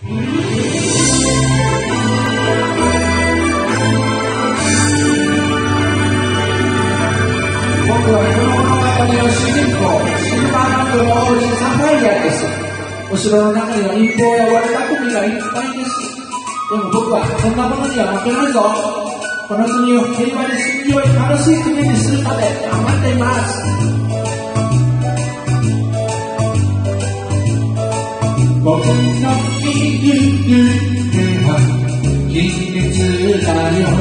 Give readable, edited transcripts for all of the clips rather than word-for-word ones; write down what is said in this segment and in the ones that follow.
僕はこの物語の主人公、シルバーランドの王子サファイアです。お城の中には陰謀や悪巧みがいっぱいです。でも僕はそんなものには負けないぞ。この国を平和で住みよい楽しい国にするため頑張っています。僕の生きる夢は秘密だよ。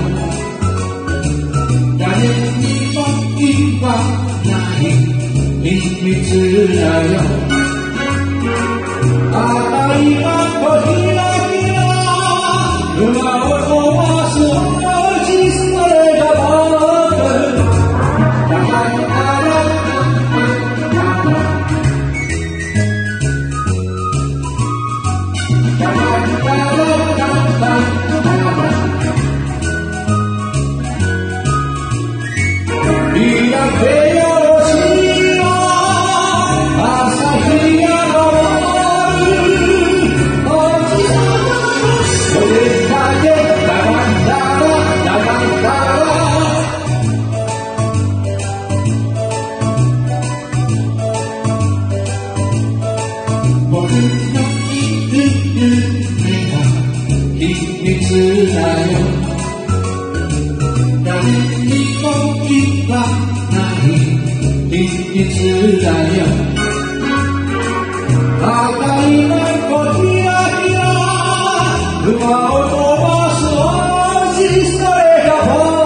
誰にも言わない秘密だよ。赤い幕と開きの馬を飛ばす王子、それが僕。だから僕のいる夢は秘密だよ。誰にも言わない秘密だよ。赤い幕と開きの馬を飛ばす王子、それが僕。